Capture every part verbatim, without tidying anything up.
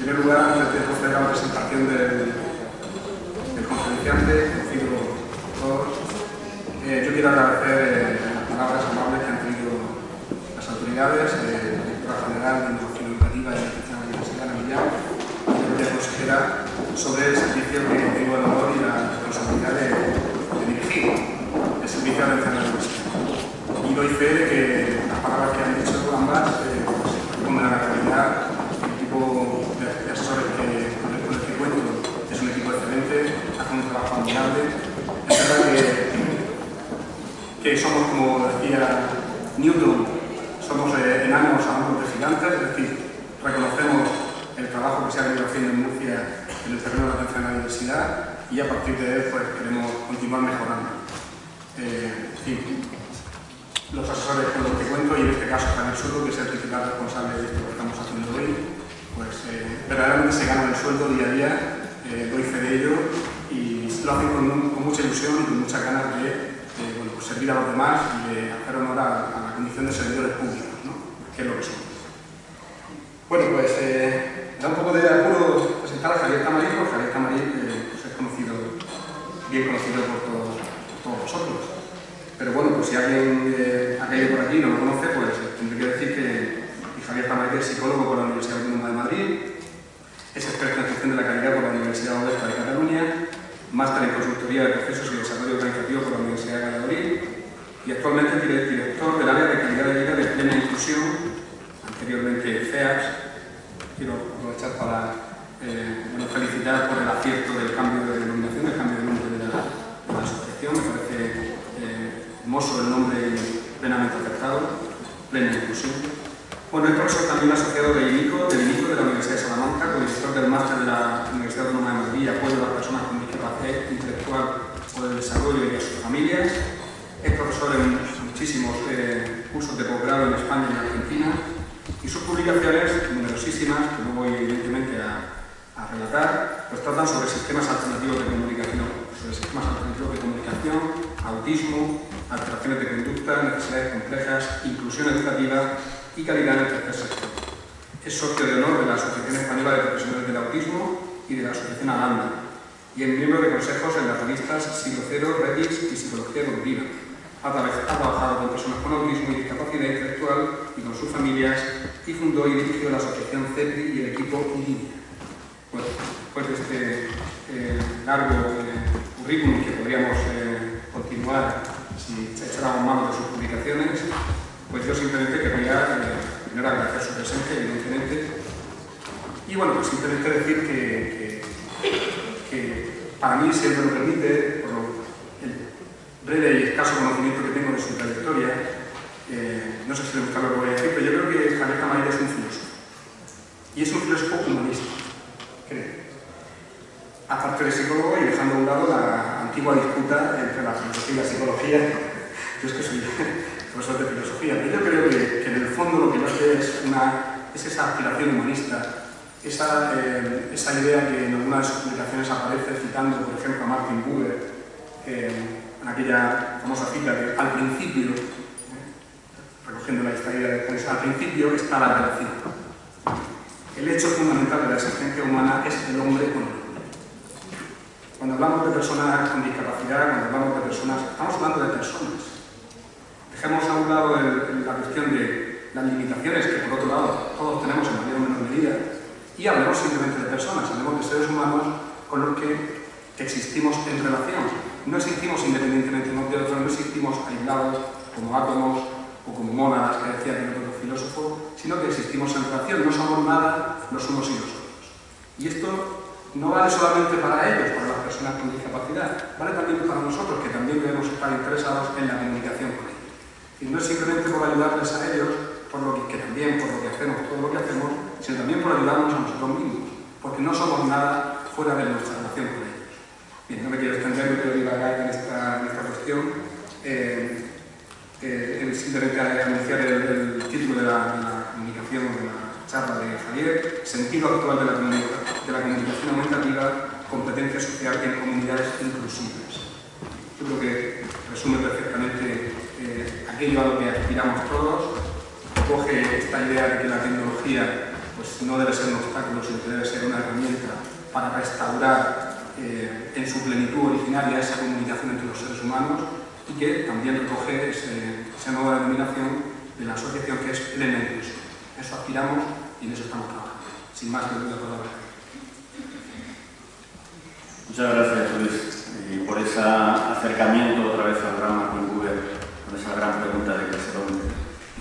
primer lugar, antes de proceder a la presentación del, del conferenciante, conocido por todos, eh, yo quiero agradecer eh, las palabras amables que han tenido las autoridades, eh, la directora general de Innovación Educativa y Educación de la Universidad de Millán y la propia consejera sobre el servicio que tengo el honor y la responsabilidad de, de dirigir, el servicio de atención a la universidad. Y doy fe de que las palabras que han dicho ambas eh, pues, responden a la realidad. El equipo de, de asesores que, con, el, con el que cuento es un equipo excelente, hace un trabajo admirable. Es verdad que, que somos, como decía Newton, somos eh, enanos a hombros de gigantes, es decir, reconocemos el trabajo que se ha venido haciendo en Murcia en el terreno de la atención a la diversidad y a partir de él pues, queremos continuar mejorando. Eh, en fin, los asesores con los que cuento, y en este caso Javier Soto, que es el principal responsable de esto que estamos haciendo hoy, pues eh, verdaderamente se ganan el sueldo día a día, eh, doy fe de ello y lo hacen con, con mucha ilusión y con muchas ganas de, de bueno, pues servir a los demás y de hacer honor a, a la condición de servidores públicos, ¿no? Que es lo que somos. Bueno, pues eh, me da un poco de apuro presentar a Javier Tamarí, porque Javier Tamarí eh, pues es conocido, bien conocido por todos, por todos vosotros. Pero bueno, pues si alguien eh, ha caído por aquí y no lo conoce, pues eh, tendré que decir que Javier Tamarí es psicólogo por la Universidad Autónoma de Madrid, es experto en gestión de la calidad por la Universidad Oberta de Cataluña, máster en consultoría de procesos y desarrollo organizativo por la Universidad de Valladolid y actualmente es director del área de calidad de vida de plena inclusión, anteriormente C E A S. Quiero aprovechar para eh, bueno, felicitar por el acierto del cambio de denominación, del cambio de nombre de la, de la asociación. Me parece eh, hermoso el nombre plenamente acertado, plena inclusión. Bueno, es profesor también asociado de INICO, del INICO de la Universidad de Salamanca, co-director del máster de la Universidad Autónoma de Madrid, apoyo a las personas con discapacidad intelectual o del desarrollo y a sus familias. Es profesor en muchísimos eh, cursos de posgrado en España y en Argentina. Y sus publicaciones, numerosísimas, que no voy evidentemente a, a relatar, pues tratan sobre sistemas alternativos de comunicación, sobre sistemas alternativos de comunicación, autismo, alteraciones de conducta, necesidades complejas, inclusión educativa y calidad en el tercer sector. Es socio de honor de la Asociación Española de Profesionales del Autismo y de la Asociación ALANDA, y es miembro de consejos en las revistas Siglo Cero, Redis y Psicología Evolutiva. Ha trabajado con personas con autismo y discapacidad intelectual y con sus familias y fundó y dirigió la asociación CEPRI y el equipo ININIA. Bueno, después de este eh, largo eh, currículum que podríamos eh, continuar si echáramos mano de sus publicaciones, pues yo simplemente querría eh, primero agradecer su presencia, evidentemente, y bueno, pues simplemente decir que, que, que para mí, si él me lo permite, por lo breve y escaso conocimiento que tengo de su trayectoria, eh, no sé si le gusta lo que voy a decir, pero yo creo que Javier Tamarí es un filósofo. Y es un filósofo humanista, creo. Aparte de psicólogo y dejando a un lado la antigua disputa entre la filosofía y la psicología, yo es que soy profesor de filosofía, pero yo creo que, que en el fondo lo que hace es, una, es esa aspiración humanista, esa, eh, esa idea que en algunas de sus publicaciones aparece citando, por ejemplo, a Martin Buber, eh, en aquella famosa cita que al principio, eh, recogiendo la extraída de prensa, al principio está la relación. El hecho fundamental de la existencia humana es el hombre con el hombre. Cuando hablamos de personas con discapacidad, cuando hablamos de personas, estamos hablando de personas. Dejemos a un lado el, la cuestión de las limitaciones que por otro lado todos tenemos en mayor o menor medida y hablemos simplemente de personas, hablemos de seres humanos con los que existimos en relación. No existimos independientemente unos de otros, no existimos aislados como átomos o como mónadas, que decía el otro filósofo, sino que existimos en relación, no somos nada los unos y los otros. Y esto no vale solamente para ellos, para las personas con discapacidad, vale también para nosotros, que también debemos estar interesados en la comunicación con ellos. Y no es simplemente por ayudarles a ellos, por lo que, que también por lo que hacemos, todo lo que hacemos, sino también por ayudarnos a nosotros mismos, porque no somos nada fuera de nuestra relación con ellos. Bien, no me quiero extender, no quiero divagar en esta, en esta cuestión. Eh, eh, simplemente anunciar el, el título de la, de la comunicación, de la charla de Javier, Sentido actual de la, de la comunicación aumentativa, competencia social en comunidades inclusivas. Yo creo que resume perfectamente eh, aquello a lo que aspiramos todos, coge esta idea de que la tecnología pues, pues no debe ser un obstáculo, sino que debe ser una herramienta para restaurar eh, en su plenitud originaria esa comunicación entre los seres humanos, y que también recoge ese, esa nueva denominación de la asociación, que es plena inclusión. Eso aspiramos y en eso estamos trabajando. Sin más, le doy la palabra. Muchas gracias, Luis, y por ese acercamiento otra vez al gran Martin Buber, con esa gran pregunta de qué es el hombre.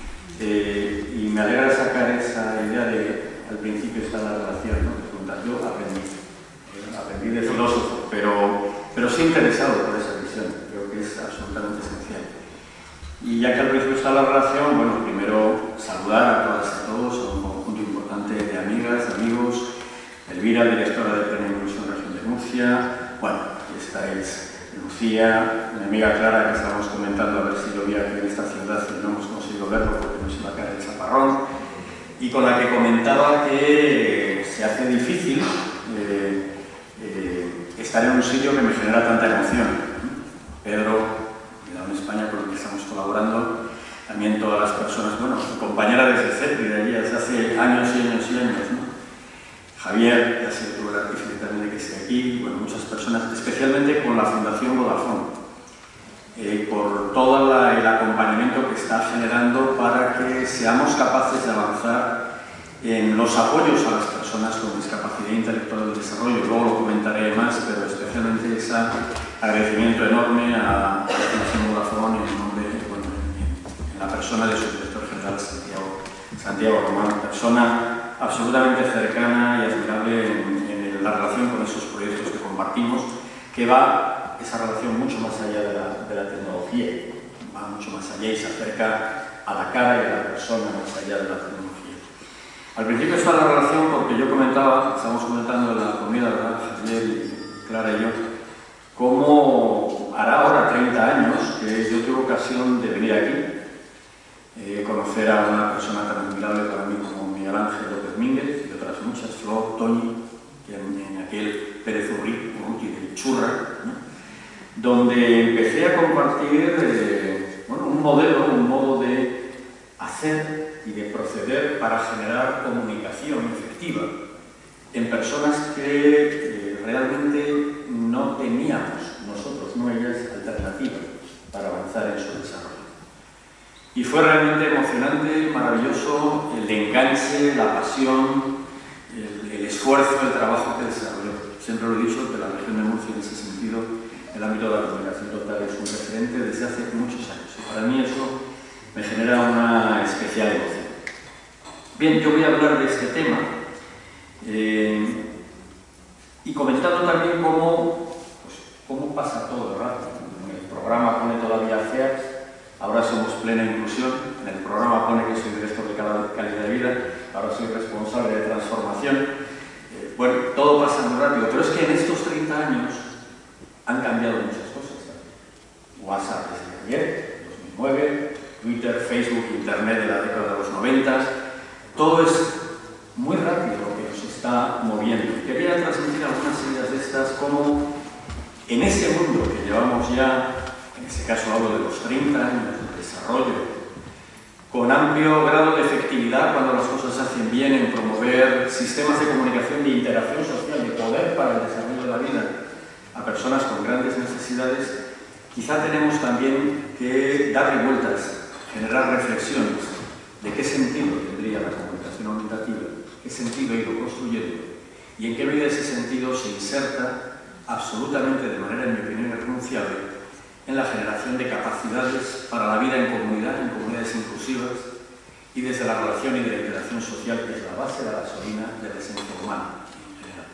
Eh, y me alegra sacar esa idea de, al principio está la relación, ¿no? Preguntar, yo aprendí, eh, aprendí de filósofo, pero, pero sí interesado por esa visión, creo que es absolutamente esencial. Y ya que al principio está la relación, bueno, primero saludar a todas y a todos, a un conjunto importante de amigas, de amigos, Elvira, directora de Plena Inclusión Región de Murcia, bueno, aquí estáis Lucía, mi amiga Clara, que estábamos comentando a ver si llovía aquí en esta ciudad y no hemos conseguido verlo porque nos iba a caer el chaparrón, y con la que comentaba que se hace difícil eh, eh, estar en un sitio que me genera tanta emoción. Pedro, en España, con el que estamos colaborando, también todas las personas, bueno, compañera desde CEPRI, de allí desde hace años y años y años, ¿no? Javier, que ha sido el artífice también de que esté aquí, bueno, muchas personas, especialmente con la Fundación Vodafone, eh, por todo la, el acompañamiento que está generando para que seamos capaces de avanzar en los apoyos a las personas con discapacidad intelectual del desarrollo. Luego lo comentaré más, pero especialmente ese agradecimiento enorme a la Fundación Vodafone en nombre, bueno, en la persona de su director general, Santiago, Santiago Román, persona absolutamente cercana y admirable en, en la relación con esos proyectos que compartimos, que va esa relación mucho más allá de la, de la tecnología, va mucho más allá y se acerca a la cara y a la persona más allá de la tecnología. Al principio está la relación porque yo comentaba, estamos comentando en la comida, ¿verdad?, Javier y Clara y yo, cómo hará ahora treinta años que yo tuve ocasión de venir aquí, eh, conocer a una persona tan admirable para mí como Miguel Ángel López Mínguez y otras muchas, Flor, Toñi, que en, en aquel Pérez Urruti de Churra, ¿no?, donde empecé a compartir eh, bueno, un modelo, un modo de hacer y de proceder para generar comunicación efectiva en personas que eh, realmente no teníamos nosotros, no ellas, alternativas para avanzar en su desarrollo. Y fue realmente emocionante, maravilloso el enganche, la pasión, el, el esfuerzo, el trabajo que desarrolló. Siempre lo he dicho, que la región de Murcia en ese sentido, el ámbito de la comunicación total, es un referente desde hace muchos años. Y para mí eso me genera una especial emoción. Bien, yo voy a hablar de este tema eh, y comentando también cómo, pues, cómo pasa todo el rato. El programa pone todavía C E A P, ahora somos Plena Inclusión, en el programa pone que soy director de calidad de vida, ahora soy responsable de transformación. Eh, bueno, todo pasa muy rápido, pero es que en estos treinta años han cambiado muchas cosas. WhatsApp desde ayer, dos mil nueve, Twitter, Facebook, Internet de la década de los noventa, todo es muy rápido lo que nos está moviendo. Quería transmitir algunas ideas de estas, como en este mundo que llevamos ya, en este caso hablo de los treinta años de desarrollo, con amplio grado de efectividad cuando las cosas se hacen bien en promover sistemas de comunicación, de interacción social, de poder para el desarrollo de la vida a personas con grandes necesidades, quizá tenemos también que darle vueltas, generar reflexiones de qué sentido tendría la comunicación aumentativa, qué sentido ha ido construyendo y en qué medida ese sentido se inserta absolutamente, de manera, en mi opinión, irrenunciable, en la generación de capacidades para la vida en comunidad, en comunidades inclusivas y desde la relación y de la interacción social, que es la base de la gasolina de la esencia humana en general.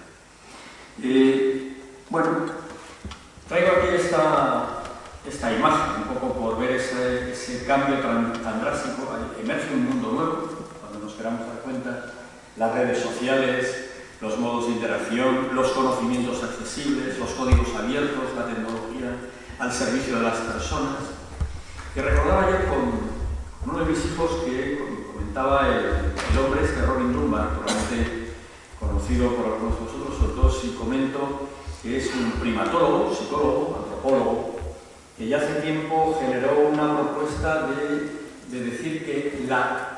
Eh, bueno, traigo aquí esta, esta imagen, un poco por ver ese, ese cambio tan, tan drástico. Emerge un mundo nuevo, cuando nos queramos dar cuenta, las redes sociales, los modos de interacción, los conocimientos accesibles, los códigos abiertos, la tecnología al servicio de las personas. Y recordaba ayer con, con uno de mis hijos que comentaba el, el hombre este, Robin Dunbar, probablemente conocido por algunos de vosotros, sobre todo si comento que es un primatólogo, psicólogo, antropólogo, que ya hace tiempo generó una propuesta de, de decir que la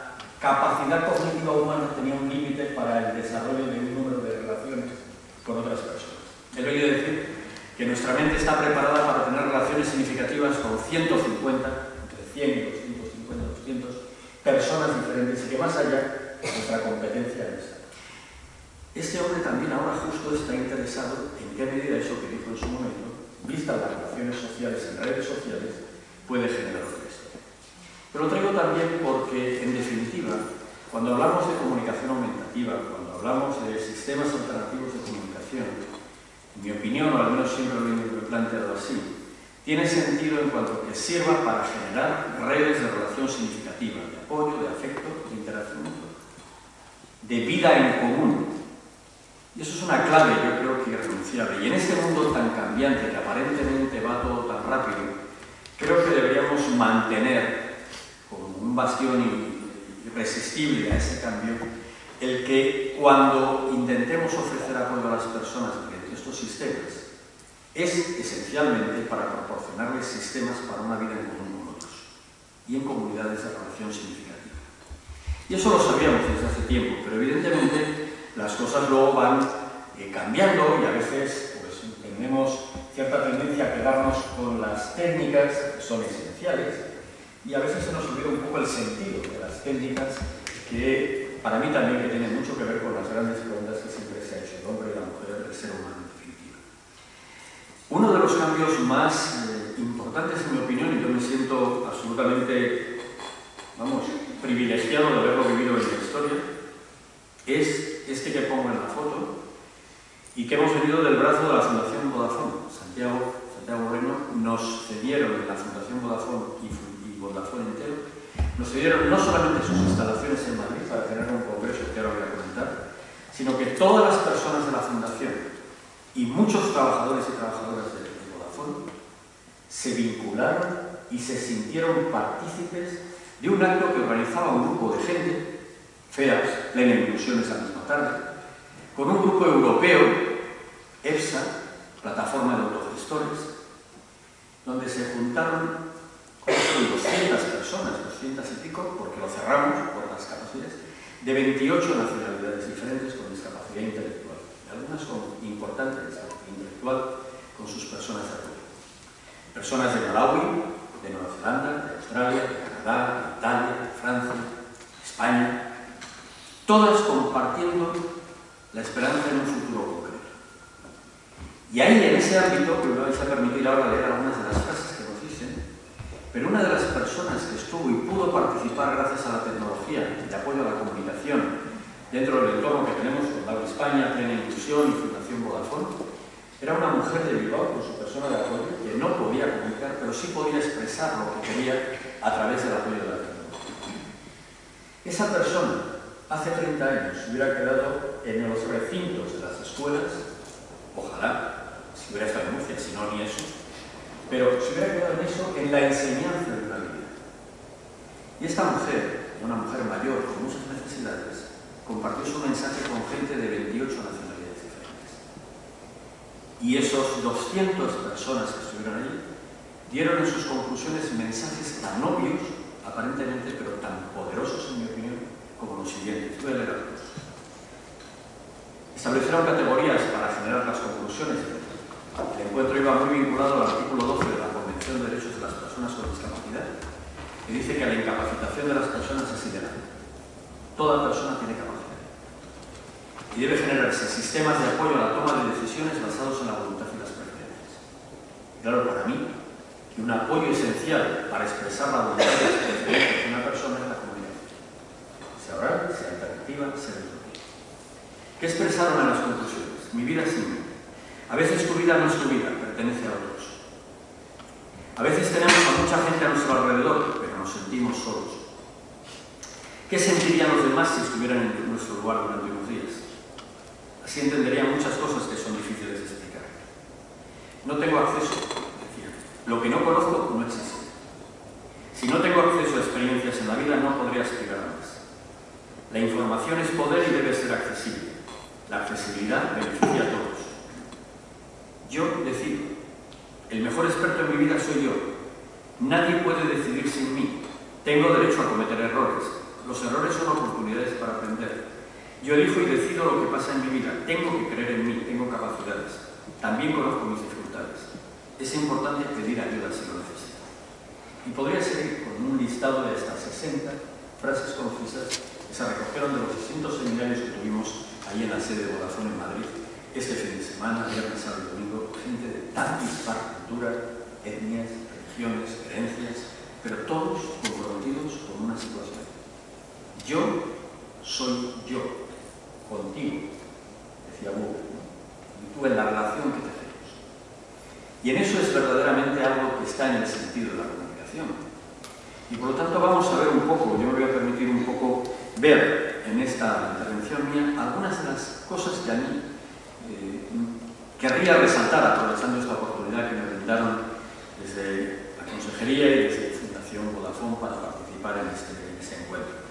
capacidad cognitiva humana tenía un límite para el desarrollo de un número de relaciones con otras personas. He oído decir que nuestra mente está preparada para tener relaciones significativas con ciento cincuenta, entre cien y doscientos cincuenta, doscientas personas diferentes, y que más allá nuestra competencia en esta. Este hombre también ahora justo está interesado en qué medida eso que dijo en su momento, vistas las relaciones sociales en redes sociales, puede generar otra historia. Pero lo traigo también porque, en definitiva, cuando hablamos de comunicación aumentativa, cuando hablamos de sistemas alternativos de comunicación, en mi opinión, o al menos siempre lo he planteado así, tiene sentido en cuanto que sirva para generar redes de relación significativa, de apoyo, de afecto, de interacción mutua, de vida en común. Y eso es una clave, yo creo que irrenunciable. Y en este mundo tan cambiante, que aparentemente va todo tan rápido, creo que deberíamos mantener como un bastión irresistible a ese cambio, el que cuando intentemos ofrecer apoyo a las personas mediante estos sistemas, es esencialmente para proporcionarles sistemas para una vida en común con otros y en comunidades de relación significativa. Y eso lo sabíamos desde hace tiempo, pero evidentemente las cosas luego van eh, cambiando y a veces pues, tenemos cierta tendencia a quedarnos con las técnicas que son esenciales y a veces se nos olvida un poco el sentido de las técnicas que para mí también que tienen mucho que ver con las grandes preguntas que siempre se ha hecho el hombre y la mujer, el ser humano. Uno de los cambios más eh, importantes, en mi opinión, y yo me siento absolutamente, vamos, privilegiado de haberlo vivido en la historia, es este que pongo en la foto y que hemos venido del brazo de la Fundación Vodafone. Santiago, Santiago Moreno nos cedieron en la Fundación Vodafone y, y Vodafone entero, nos cedieron no solamente sus instalaciones en Madrid para tener un congreso que ahora voy a comentar, sino que todas las personas de la Fundación y muchos trabajadores y trabajadoras de Vodafone se vincularon y se sintieron partícipes de un acto que organizaba un grupo de gente, FEAS, plena inclusión esa misma tarde, con un grupo europeo, EFSA, plataforma de autogestores, donde se juntaron con doscientas personas, doscientas y pico, porque lo cerramos por las capacidades, de veintiocho nacionalidades diferentes con discapacidad intelectual. Algunas con importante discapacidad intelectual con sus personas de apoyo. Personas de Malawi, de Nueva Zelanda, de Australia, de Canadá, de Italia, de Francia, de España, todas compartiendo la esperanza en un futuro concreto. Y ahí, en ese ámbito, que me vais a permitir ahora leer algunas de las frases que nos dicen, pero una de las personas que estuvo y pudo participar gracias a la tecnología de apoyo a la comunicación dentro del entorno que tenemos con Habla España, Plena Inclusión y Fundación Vodafone, era una mujer de Bilbao con su persona de apoyo que no podía comunicar, pero sí podía expresar lo que quería a través del apoyo de la tecnología. Esa persona, hace treinta años, hubiera quedado en los recintos de las escuelas, ojalá, si hubiera estado en Murcia, si no, ni eso, pero se hubiera quedado en eso, en la enseñanza de una vida. Y esta mujer, una mujer mayor con muchas necesidades, compartió su mensaje con gente de veintiocho nacionalidades diferentes. Y esos doscientas personas que estuvieron allí dieron en sus conclusiones mensajes tan obvios, aparentemente, pero tan poderosos, en mi opinión, como los siguientes. Voy a leer algunos. Establecieron categorías para generar las conclusiones. El encuentro iba muy vinculado al artículo doce de la Convención de Derechos de las Personas con Discapacidad, que dice que la incapacitación de las personas es ideal. Toda persona tiene capacidad. Y debe generarse sistemas de apoyo a la toma de decisiones basados en la voluntad y las preferencias. Claro, para mí, que un apoyo esencial para expresar la voluntad y las preferencias de una persona es la comunicación. Sea oral, sea alternativa, sea virtual. ¿Qué expresaron en las conclusiones? Mi vida sin mí. A veces tu vida no es tu vida, pertenece a otros. A veces tenemos a mucha gente a nuestro alrededor, pero nos sentimos solos. ¿Qué sentirían los demás si estuvieran en nuestro lugar durante unos días? Así entenderían muchas cosas que son difíciles de explicar. No tengo acceso, decía. Lo que no conozco no existe. Si no tengo acceso a experiencias en la vida, no podría aspirar a más. La información es poder y debe ser accesible. La accesibilidad beneficia a todos. Yo decido. El mejor experto en mi vida soy yo. Nadie puede decidir sin mí. Tengo derecho a cometer errores. Los errores son oportunidades para aprender. Yo elijo y decido lo que pasa en mi vida. Tengo que creer en mí, tengo capacidades. También conozco mis dificultades. Es importante pedir ayuda si lo necesito. Y podría seguir con un listado de hasta sesenta frases concisas que se recogieron de los distintos seminarios que tuvimos ahí en la sede de Vodafone en Madrid este fin de semana, viernes, sábado y domingo, gente de tan dispar culturas, etnias, religiones, creencias, pero todos comprometidos con una situación. Yo soy yo, contigo, decía Hugo, ¿no? Y tú en la relación que tenemos. Y en eso es verdaderamente algo que está en el sentido de la comunicación. Y por lo tanto vamos a ver un poco, yo me voy a permitir un poco ver en esta intervención mía algunas de las cosas que a mí eh, querría resaltar, aprovechando esta oportunidad que me brindaron desde la Consejería y desde Fundación Vodafone para participar en este, en este encuentro.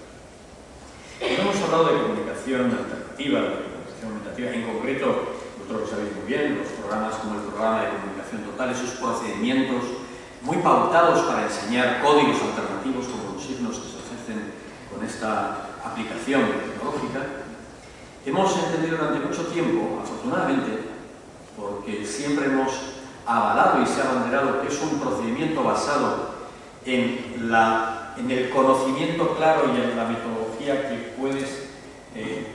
Hemos hablado de comunicación alternativa, de comunicación aumentativa, en concreto, vosotros lo sabéis muy bien, los programas como el programa de comunicación total, esos procedimientos muy pautados para enseñar códigos alternativos como los signos que se ofrecen con esta aplicación tecnológica. Hemos entendido durante mucho tiempo, afortunadamente, porque siempre hemos avalado y se ha abanderado que es un procedimiento basado en, la, en el conocimiento claro y en la metodología que puedes eh,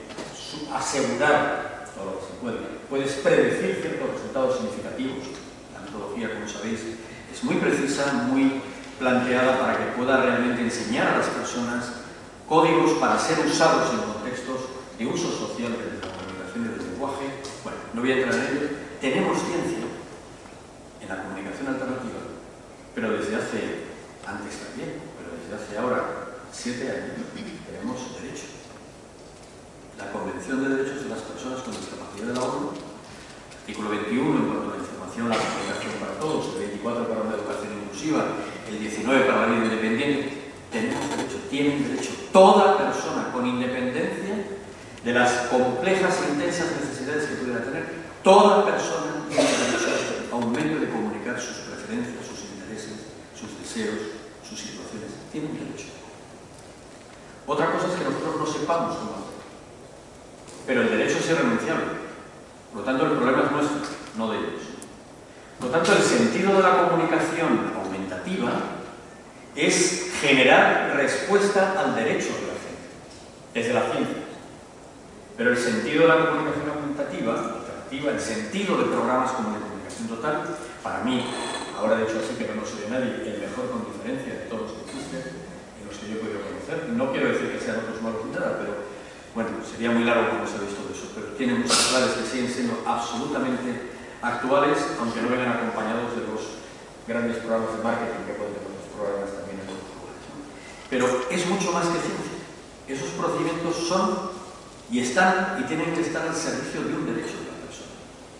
asegurar todo lo que se puede. Puedes predecir ciertos resultados significativos. La metodología, como sabéis, es muy precisa, muy planteada para que pueda realmente enseñar a las personas códigos para ser usados en contextos de uso social de la comunicación y del lenguaje. Bueno, no voy a entrar en ello. Tenemos ciencia en la comunicación alternativa, pero desde hace, antes también, pero desde hace ahora siete años, tenemos derecho. La Convención de Derechos de las Personas con Discapacidad de la ONU, artículo veintiuno en cuanto a la información, la comunicación para todos, el veinticuatro para una educación inclusiva, el diecinueve para la vida independiente. Tenemos derecho, tienen derecho toda persona con independencia de las complejas e intensas necesidades que pudiera tener. Toda persona tiene derecho a un medio de comunicar sus preferencias, sus intereses, sus deseos, sus situaciones. Tienen derecho. Otra cosa es que nosotros no sepamos cómo hacer. Pero el derecho es irrenunciable. Por lo tanto, el problema es nuestro, no de ellos. Por lo tanto, el sentido de la comunicación aumentativa es generar respuesta al derecho de la gente, desde la ciencia. Pero el sentido de la comunicación aumentativa, alternativa, el sentido de programas como la comunicación total, para mí, ahora he dicho así que no soy de nadie, el mejor con diferencia de todos los que existen, en los que yo he podido conocer. No quiero decir que sean otros malos ni nada, pero bueno, sería muy largo como se ha visto de eso, pero tiene muchas claves que siguen siendo absolutamente actuales, aunque no vengan acompañados de los grandes programas de marketing que pueden tener los programas también en otros lugares, ¿no? Pero es mucho más que ciencia. Esos procedimientos son y están y tienen que estar al servicio de un derecho de la persona.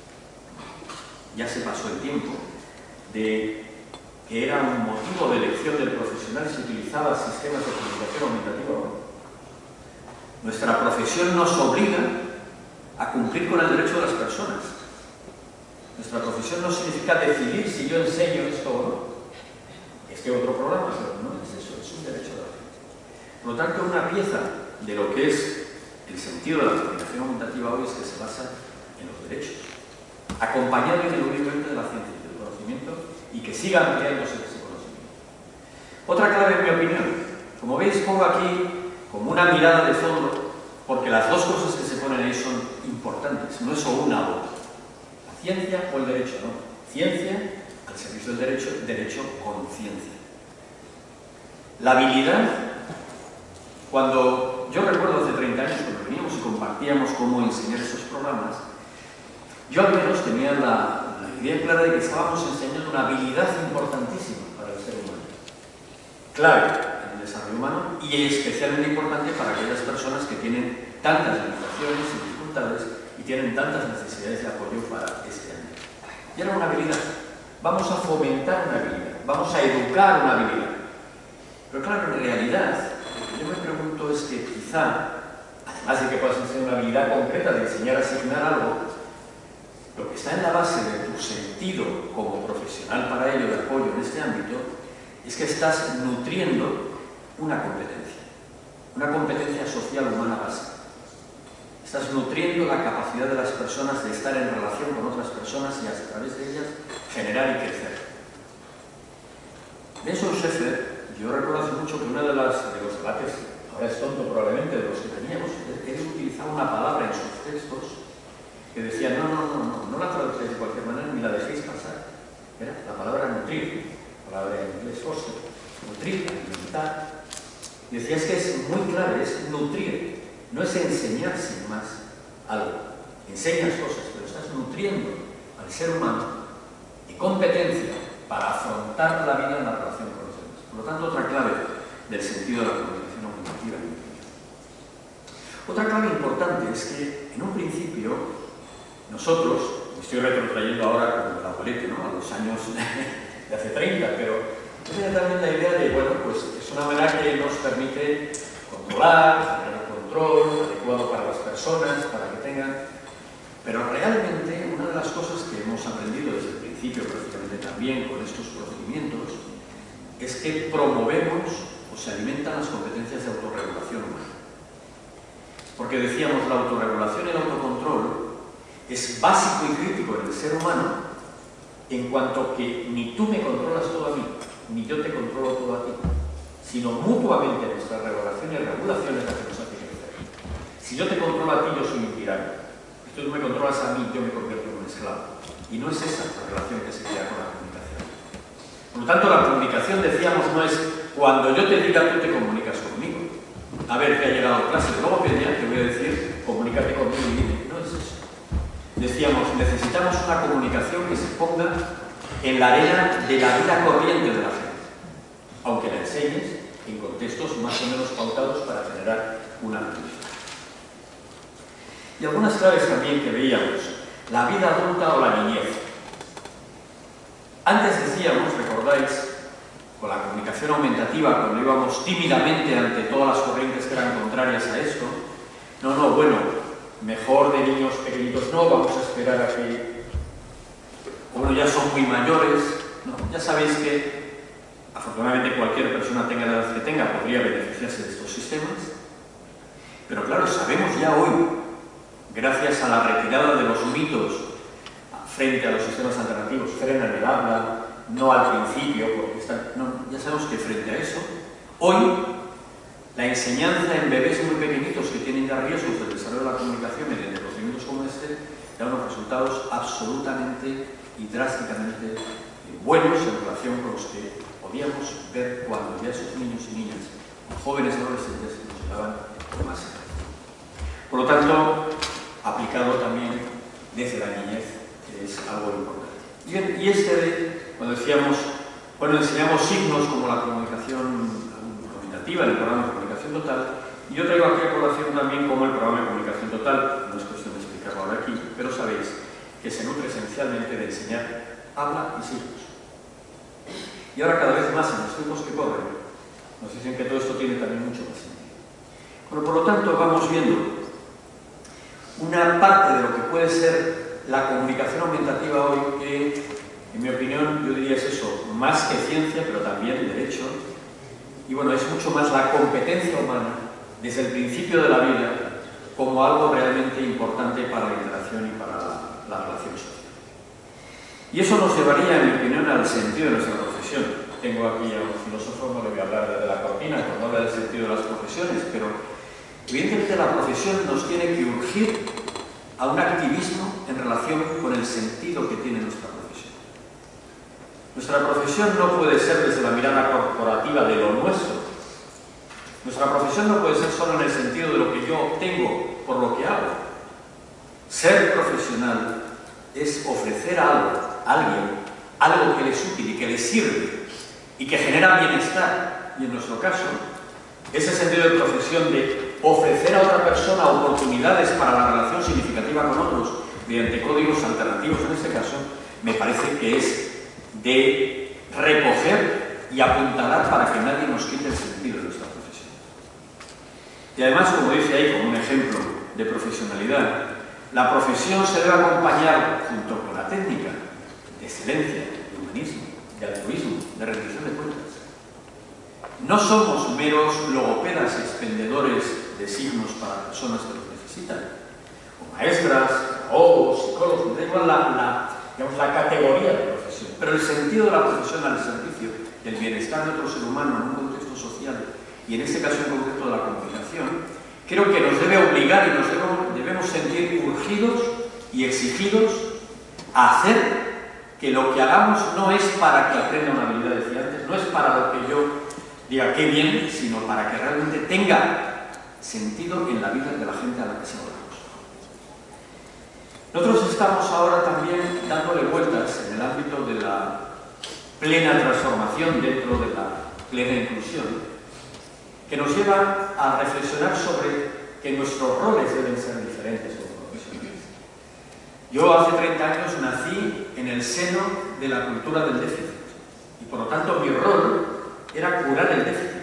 Ya se pasó el tiempo de que era un motivo de elección del profesional si utilizaba sistemas de comunicación aumentativa o no. Nuestra profesión nos obliga a cumplir con el derecho de las personas. Nuestra profesión no significa decidir si yo enseño esto o no. Este otro programa, pero no es eso, es un derecho de la gente. Por lo tanto, una pieza de lo que es el sentido de la comunicación aumentativa hoy es que se basa en los derechos, acompañado ineludiblemente de la ciencia y del conocimiento, y que siga ampliándose ese conocimiento. Otra clave, en mi opinión, como veis, pongo aquí como una mirada de fondo, porque las dos cosas que se ponen ahí son importantes, no es o una o otra. La ciencia o el derecho, no. Ciencia al servicio del derecho, derecho con ciencia. La habilidad, cuando yo recuerdo hace treinta años, cuando veníamos y compartíamos cómo enseñar esos programas, yo al menos tenía la, la idea clara de que estábamos enseñando una habilidad importantísima para el ser humano. Clave desarrollo humano y especialmente importante para aquellas personas que tienen tantas limitaciones y dificultades y tienen tantas necesidades de apoyo para este año. Y era una habilidad. Vamos a fomentar una habilidad, vamos a educar una habilidad. Pero claro, en realidad, lo que yo me pregunto es que quizá, además de que puedas enseñar una habilidad concreta de enseñar a asignar algo, lo que está en la base de tu sentido como profesional para ello, de apoyo en este ámbito, es que estás nutriendo una competencia. una competencia social humana básica. Estás nutriendo la capacidad de las personas de estar en relación con otras personas y a través de ellas generar y crecer. Nelson Schaeffer, yo recuerdo hace mucho que uno de, las, de los debates, ahora es tonto probablemente, de los que teníamos, él utilizaba una palabra en sus textos que decía, no, no, no, no, no la traducéis de cualquier manera ni la dejéis pasar. Era la palabra nutrir, la palabra en inglés foster, nutrir, alimentar. Y decía, es que es muy clave, es nutrir, no es enseñar sin más algo. Enseñas cosas, pero estás nutriendo al ser humano de competencia para afrontar la vida en la relación con los demás. Por lo tanto, otra clave del sentido de la comunicación aumentativa. Otra clave importante es que, en un principio, nosotros, me estoy retrotrayendo ahora como el abuelete, ¿no?, a los años de hace treinta, pero yo tenía también la idea de, bueno, pues es una manera que nos permite controlar, generar control adecuado para las personas, para que tengan... Pero realmente, una de las cosas que hemos aprendido desde el principio, prácticamente también con estos procedimientos, es que promovemos o se alimentan las competencias de autorregulación humana. Porque decíamos, la autorregulación y el autocontrol es básico y crítico en el ser humano en cuanto que ni tú me controlas todo a mí, ni yo te controlo todo a ti, sino mutuamente nuestra regulación y regulación es la que nos hace crecer. Si yo te controlo a ti, yo soy un tirano. Si tú me controlas a mí, yo me convierto en un esclavo. Y no es esa la relación que se crea con la comunicación. Por lo tanto, la comunicación, decíamos, no es cuando yo te diga, tú te comunicas conmigo. A ver, que ha llegado clase, luego te voy a decir, comunícate conmigo y dime. No es eso. Decíamos, necesitamos una comunicación que se ponga en la arena de la vida corriente de la gente, aunque la enseñes en contextos más o menos pautados para generar una aprendizaje. Y algunas claves también que veíamos, la vida adulta o la niñez. Antes decíamos, recordáis, con la comunicación aumentativa, cuando íbamos tímidamente ante todas las corrientes que eran contrarias a esto, no, no, bueno, mejor de niños pequeñitos no, vamos a esperar a que, bueno, ya son muy mayores, no, ya sabéis que afortunadamente cualquier persona tenga la edad que tenga podría beneficiarse de estos sistemas, pero claro, sabemos ya hoy, gracias a la retirada de los mitos frente a los sistemas alternativos, frenan el habla, no al principio, porque están, no, ya sabemos que frente a eso, hoy la enseñanza en bebés muy pequeñitos que tienen ya riesgos del desarrollo de la comunicación mediante procedimientos como este, da unos resultados absolutamente y drásticamente buenos en relación con los que podíamos ver cuando ya esos niños y niñas, jóvenes adolescentes, nos llegaban con más edad. Por lo tanto, aplicado también desde la niñez, que es algo importante. Y, y este de, cuando decíamos, bueno, enseñamos signos como la comunicación aumentativa, el programa de comunicación total, y yo traigo aquí a colación también como el programa de comunicación total, no es cuestión de explicarlo ahora aquí, pero sabéis que se nutre esencialmente de enseñar habla y signos. Y ahora cada vez más en los tiempos que corren, nos dicen que todo esto tiene también mucho más sentido. Bueno, por lo tanto, vamos viendo una parte de lo que puede ser la comunicación aumentativa hoy, que, en mi opinión, yo diría es eso, más que ciencia, pero también derecho, y bueno, es mucho más la competencia humana, desde el principio de la vida, como algo realmente importante para la interacción y para la, la relación social. Y eso nos llevaría, en mi opinión, al sentido de nuestra profesión. Tengo aquí a un filósofo, no le voy a hablar desde la cortina, cuando habla del sentido de las profesiones, pero evidentemente la profesión nos tiene que urgir a un activismo en relación con el sentido que tiene nuestra profesión. Nuestra profesión no puede ser desde la mirada corporativa de lo nuestro. Nuestra profesión no puede ser solo en el sentido de lo que yo obtengo por lo que hago. Ser profesional es ofrecer algo, a alguien, algo que le es útil y que le sirve y que genera bienestar. Y en nuestro caso, ese sentido de profesión de ofrecer a otra persona oportunidades para la relación significativa con otros mediante códigos alternativos, en este caso, me parece que es de recoger y apuntalar para que nadie nos quite el sentido de nuestra profesión. Y además, como dice ahí, como un ejemplo de profesionalidad, la profesión se debe acompañar, junto con la técnica, de excelencia, de humanismo, de altruismo, de rendición de cuentas. no somos meros logopedas expendedores de signos para personas que los necesitan, o maestras, pedagogos, psicólogos, da igual la, la, digamos, la categoría de profesión, pero el sentido de la profesión al servicio del bienestar de otro ser humano en un contexto social, y en este caso en concreto de la comunicación, creo que nos debe obligar y nos debemos, debemos sentir urgidos y exigidos a hacer que lo que hagamos no es para que aprenda una habilidad, decía antes, no es para lo que yo diga qué bien, sino para que realmente tenga sentido en la vida de la gente a la que se hablamos. Nosotros estamos ahora también dándole vueltas en el ámbito de la plena transformación dentro de la plena inclusión, que nos lleva a reflexionar sobre que nuestros roles deben ser diferentes como profesionales. Yo hace treinta años nací en el seno de la cultura del déficit y por lo tanto mi rol era curar el déficit,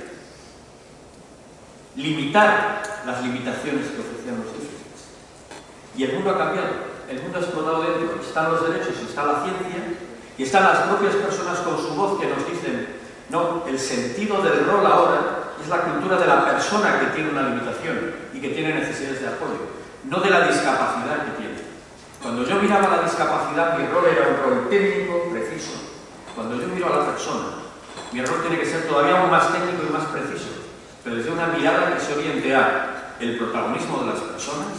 limitar las limitaciones que ofrecían los déficits. Y el mundo ha cambiado, el mundo ha explotado dentro, están los derechos, está la ciencia y están las propias personas con su voz que nos dicen no, el sentido del rol ahora es la cultura de la persona que tiene una limitación y que tiene necesidades de apoyo, no de la discapacidad que tiene. Cuando yo miraba la discapacidad, mi rol era un rol técnico preciso. Cuando yo miro a la persona, mi rol tiene que ser todavía aún más técnico y más preciso, pero desde una mirada que se oriente a el protagonismo de las personas,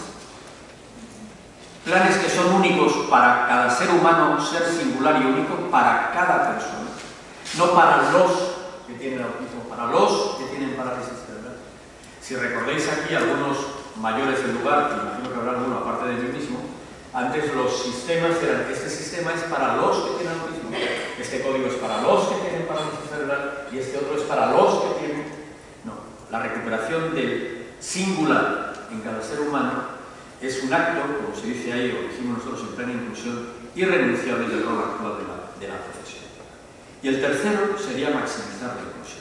planes que son únicos para cada ser humano, ser singular y único para cada persona, no para los que tienen autismo, para los que tienen parálisis cerebral. Si recordáis aquí algunos mayores del lugar, que imagino que habrá alguno aparte de mí mismo, antes los sistemas eran, este sistema es para los que tienen autismo, este código es para los que tienen parálisis cerebral y este otro es para los que tienen... No, la recuperación del singular en cada ser humano es un acto, como se dice ahí, o decimos nosotros en plena inclusión, irrenunciable del rol actual de la, de la profesión. Y el tercero sería maximizar la inclusión.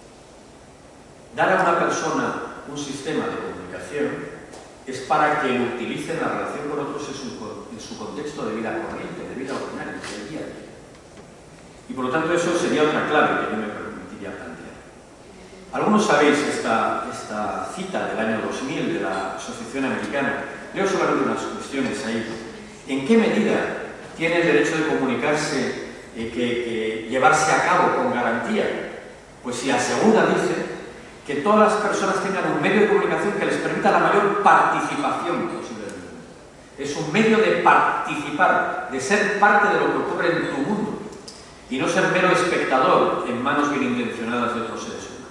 Dar a una persona un sistema de comunicación es para que lo utilice en la relación con otros en su, en su contexto de vida corriente, de vida ordinaria, del día a día. Y por lo tanto eso sería otra clave que yo me permitiría plantear. Algunos sabéis esta, esta cita del año dos mil de la Asociación Americana. Leo solamente unas cuestiones ahí. ¿En qué medida tiene el derecho de comunicarse eh, que, que llevarse a cabo con garantía? Pues si asegura, dice, que todas las personas tengan un medio de comunicación que les permita la mayor participación posible del mundo. Es un medio de participar, de ser parte de lo que ocurre en tu mundo y no ser mero espectador en manos bien intencionadas de otros seres humanos.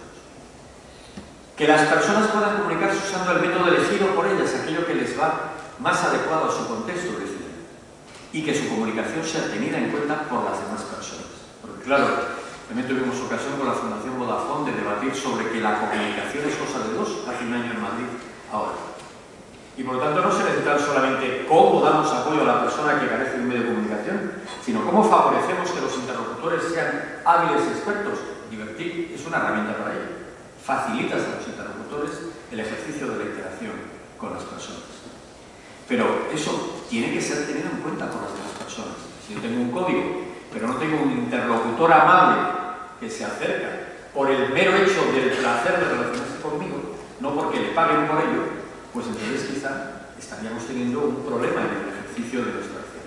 Que las personas puedan comunicarse usando el método elegido por ellas, aquello que les va más adecuado a su contexto, decía, y que su comunicación sea tenida en cuenta por las demás personas. Porque claro, también tuvimos ocasión con la Fundación Vodafone de debatir sobre que la comunicación es cosa de dos, hace un año en Madrid, ahora. Y por lo tanto no se necesita solamente cómo damos apoyo a la persona que carece de un medio de comunicación, sino cómo favorecemos que los interlocutores sean hábiles y expertos. Divertir es una herramienta para ello. Facilitas a los interlocutores el ejercicio de la interacción con las personas. Pero eso tiene que ser tenido en cuenta por las demás personas. Si yo tengo un código, pero no tengo un interlocutor amable que se acerca por el mero hecho del placer de relacionarse conmigo, no porque le paguen por ello, pues entonces quizá estaríamos teniendo un problema en el ejercicio de nuestra acción.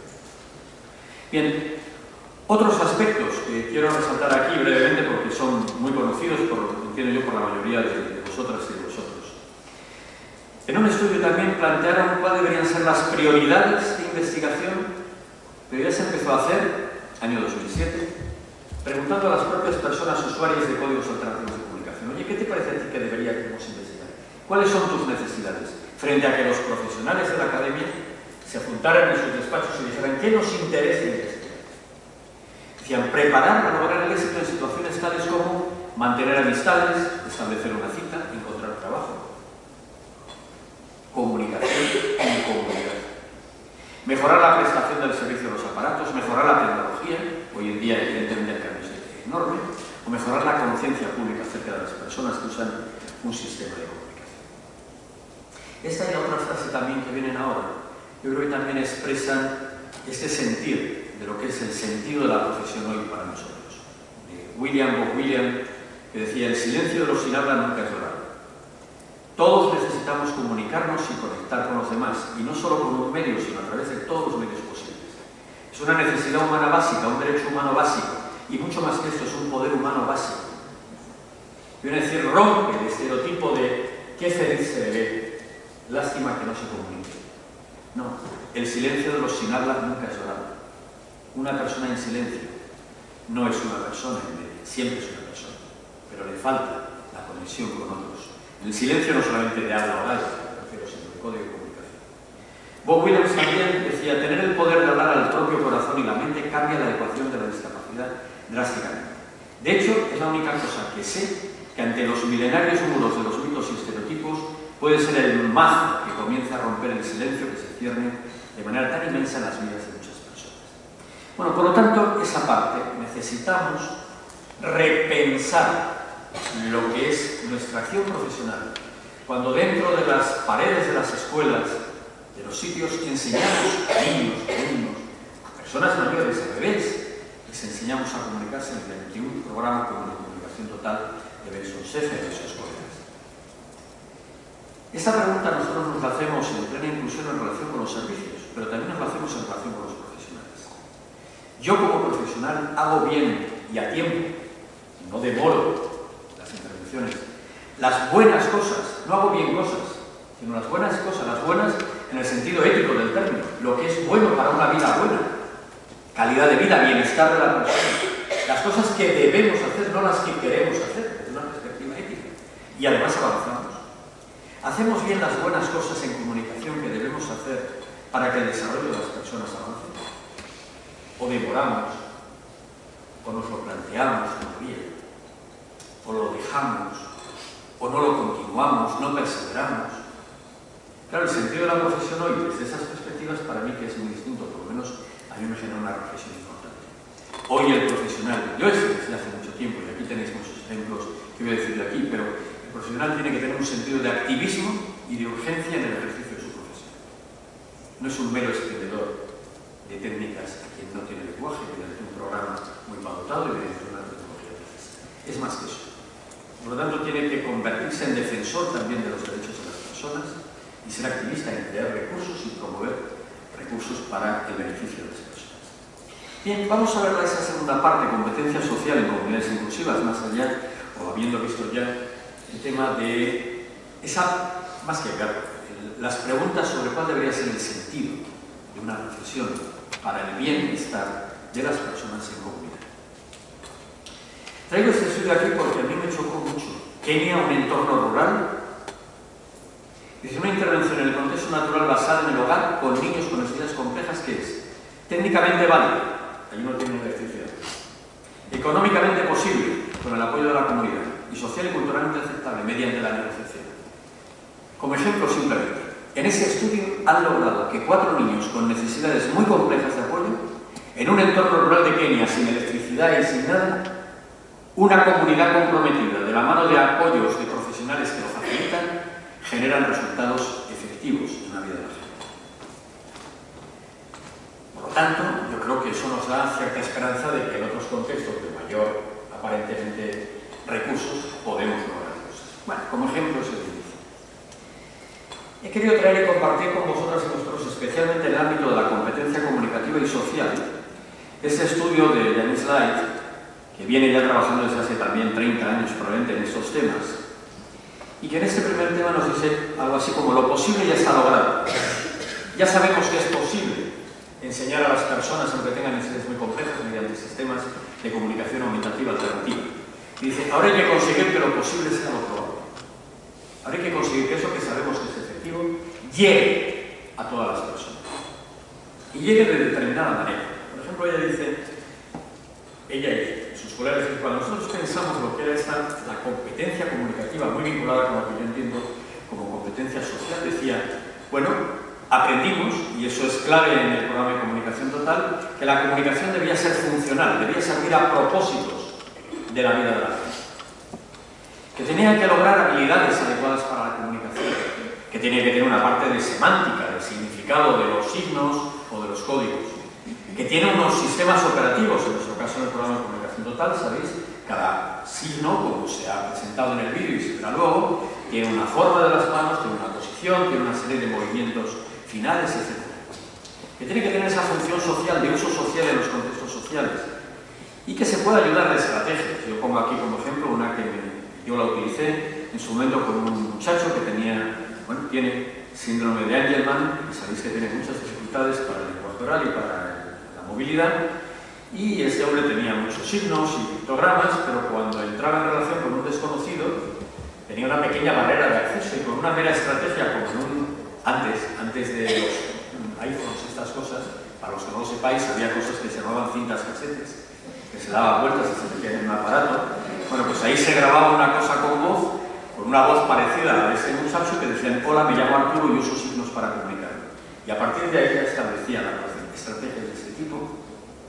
Bien, otros aspectos que quiero resaltar aquí brevemente porque son muy conocidos, por, entiendo yo, por la mayoría de vosotras y de vosotros. En un estudio también plantearon cuáles deberían ser las prioridades de investigación, pero ya se empezó a hacer, año dos mil siete, preguntando a las propias personas usuarias de códigos alternativos de comunicación. Oye, ¿qué te parece a ti que deberíamos investigar? ¿Cuáles son tus necesidades? Frente a que los profesionales de la academia se juntaran en sus despachos y dijeran ¿qué nos interesa investigar? Decían, preparar para lograr el éxito en situaciones tales como mantener amistades, establecer una cita, encontrar trabajo. Comunicación en comunidad. Mejorar la prestación del servicio de los aparatos, mejorar la tecnología, hoy en día evidentemente el cambio es enorme, o mejorar la conciencia pública acerca de las personas que usan un sistema de comunicación. Esta y la otra frase también que vienen ahora, yo creo que también expresan este sentir de lo que es el sentido de la profesión hoy para nosotros. De William Bob William, que que decía: el silencio de los sin habla nunca es llorar. Todos necesitamos comunicarnos y conectar con los demás, y no solo con un medio, sino a través de todos los medios posibles. Es una necesidad humana básica, un derecho humano básico, y mucho más que esto, es un poder humano básico. Viene a decir, rompe el estereotipo de qué feliz se le ve, lástima que no se comunique. No, el silencio de los sin habla nunca es llorar. Una persona en silencio no es una persona en medio, siempre es una persona, pero le falta la conexión con otros. El silencio no solamente de habla oral, pero sino de código de comunicación. Bob Williams también decía: tener el poder de hablar al propio corazón y la mente cambia la ecuación de la discapacidad drásticamente. De hecho, es la única cosa que sé que ante los milenarios muros de los mitos y estereotipos puede ser el mazo que comienza a romper el silencio que se cierne de manera tan inmensa en las vidas de muchas personas. Bueno, por lo tanto, esa parte necesitamos repensar lo que es nuestra acción profesional. Cuando dentro de las paredes de las escuelas, de los sitios, enseñamos a niños, a niños, a personas mayores, a bebés, les enseñamos a comunicarse mediante un programa como de comunicación total de Benson Sefe y de sus colegas. Esta pregunta nosotros nos la hacemos en plena inclusión en relación con los servicios, pero también nos la hacemos en relación con los profesionales. Yo como profesional hago bien y a tiempo, no demoro las intervenciones, las buenas cosas, no hago bien cosas, sino las buenas cosas, las buenas en el sentido ético del término, lo que es bueno para una vida buena, calidad de vida, bienestar de la persona, las cosas que debemos hacer, no las que queremos hacer, desde una perspectiva ética, y además avanzamos. Hacemos bien las buenas cosas en comunicación que debemos hacer para que el desarrollo de las personas avance, o demoramos, o nos lo planteamos todavía, o lo dejamos, o no lo continuamos, no perseveramos. Claro, el sentido de la profesión hoy, desde esas perspectivas, para mí que es muy distinto, por lo menos a mí me genera una reflexión importante. Hoy el profesional, yo es desde hace mucho tiempo, y aquí tenéis muchos ejemplos que voy a decir de aquí, pero el profesional tiene que tener un sentido de activismo y de urgencia en el ejercicio de su profesión. No es un mero expendedor de técnicas a quien no tiene lenguaje, mediante un programa muy pautado y mediante una tecnología precisa. Es más que eso. Por lo tanto, tiene que convertirse en defensor también de los derechos de las personas y ser activista en crear recursos y promover recursos para el beneficio de las personas. Bien, vamos a ver esa segunda parte, competencia social en comunidades inclusivas, más allá, o habiendo visto ya el tema de esa, más que claro, las preguntas sobre cuál debería ser el sentido de una reflexión para el bienestar de las personas en comunidad. Traigo este estudio aquí porque a mí me chocó mucho. Kenia, un entorno rural. Dice, una intervención en el contexto natural basada en el hogar con niños con necesidades complejas, ¿qué es? Técnicamente válida, ahí no tiene electricidad. Económicamente posible, con el apoyo de la comunidad. Y social y culturalmente aceptable, mediante la negociación. Como ejemplo, simplemente, en ese estudio han logrado que cuatro niños con necesidades muy complejas de apoyo, en un entorno rural de Kenia, sin electricidad y sin nada, una comunidad comprometida de la mano de apoyos de profesionales que lo facilitan, generan resultados efectivos en la vida de la gente. Por lo tanto, yo creo que eso nos da cierta esperanza de que en otros contextos de mayor, aparentemente, recursos, podemos lograr cosas. Bueno, como ejemplo es el inicio. He querido traer y compartir con vosotras y vosotros, especialmente en el ámbito de la competencia comunicativa y social, ese estudio de Janice Light, que viene ya trabajando desde hace también treinta años probablemente en estos temas, y que en este primer tema nos dice algo así como lo posible ya está logrado. Ya sabemos que es posible enseñar a las personas, aunque tengan necesidades muy complejas, mediante sistemas de comunicación aumentativa alternativa. Y dice, ahora hay que conseguir que lo posible sea lo probable. Ahora hay que conseguir que eso que sabemos que es efectivo llegue a todas las personas. Y llegue de determinada manera. Por ejemplo, ella dice, ella dice, sus colegas dicen, cuando nosotros pensamos lo que era esta, la competencia comunicativa, muy vinculada con lo que yo entiendo como competencia social, decía, bueno, aprendimos, y eso es clave en el programa de comunicación total, que la comunicación debía ser funcional, debía servir a propósitos de la vida de la gente. Que tenía que lograr habilidades adecuadas para la comunicación, que tenía que tener una parte de semántica, del significado de los signos o de los códigos, que tiene unos sistemas operativos, en nuestro caso en el programa de comunicación total, ¿sabéis? Cada signo, como se ha presentado en el vídeo y se verá luego, tiene una forma de las manos, tiene una posición, tiene una serie de movimientos finales, etcétera. Que tiene que tener esa función social, de uso social en los contextos sociales, y que se puede ayudar de estrategias. Yo pongo aquí como ejemplo una que me, yo la utilicé en su momento con un muchacho que tenía, bueno, tiene síndrome de Angelman, y sabéis que tiene muchas dificultades para el lenguaje oral y para la movilidad, y este hombre tenía muchos signos y pictogramas, pero cuando entraba en relación con un desconocido, tenía una pequeña barrera de acceso, y con una mera estrategia, como en un, antes, antes de los iPhones, estas cosas, para los que no lo sepáis, había cosas que se llamaban cintas casetes, que se daban vueltas y se metían en un aparato. Bueno, pues ahí se grababa una cosa con voz, con una voz parecida a la de ese muchacho, que decían: hola, me llamo Arturo y uso signos para comunicarme. Y a partir de ahí ya establecía la estrategia de ese tipo.